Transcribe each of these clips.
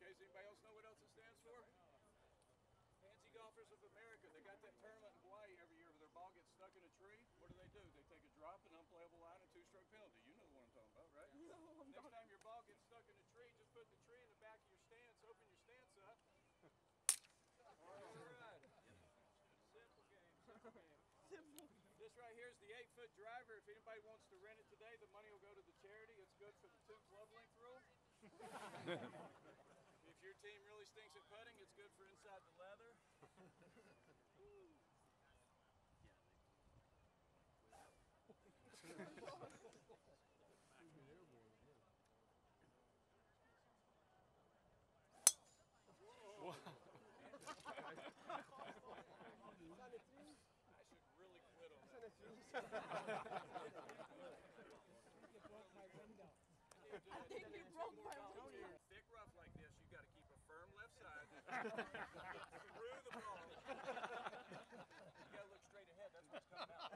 Okay, does anybody else know what else it stands for? Pansy Golfers of America. They got that tournament in Hawaii every year where their ball gets stuck in a tree. What do? They take a drop, an unplayable line, and two-stroke penalty. You know what I'm talking about, right? No, Next time your ball gets stuck in a tree, just put the tree in the back of your stance, open your stance up. All right. Simple game, simple game. Simple. This right here is the 8-foot driver. If anybody wants to rent it today, the money will go to the charity. It's good for the 2 club length rule. If your team really stinks at putting, it's good for inside the leather. I should really quit on that. I think you broke my window. Thick rough like this, you got to keep a firm left side through the ball. You got to look straight ahead. That's what's coming out.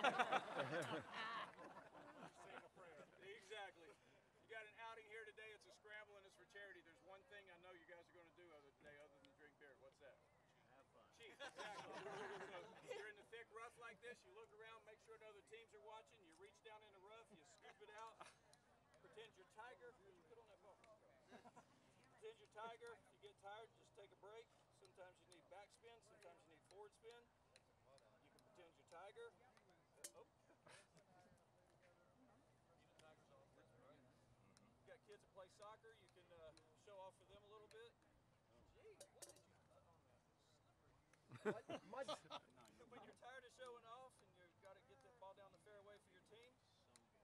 Saying a prayer. Exactly. You got an outing here today. It's a scramble and it's for charity. There's one thing I know you guys are going to do today other than drink beer. What's that? Have fun. Cheat. Exactly. So you're in the thick rough like this. You look around, make sure the other teams are watching. You reach down in the rough. You scoop it out. Pretend you're Tiger. Put on that ball. Pretend you're Tiger. If you get tired, just take a break. Sometimes you need backspin. Sometimes you need forward spin. You can pretend you're Tiger. Oh. You got kids that play soccer. You can show off for them a little bit. Gee, what did you put on that? Mud. When you're tired of showing off and you've got to get that ball down the fairway for your team.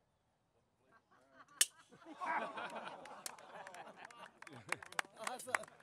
Awesome.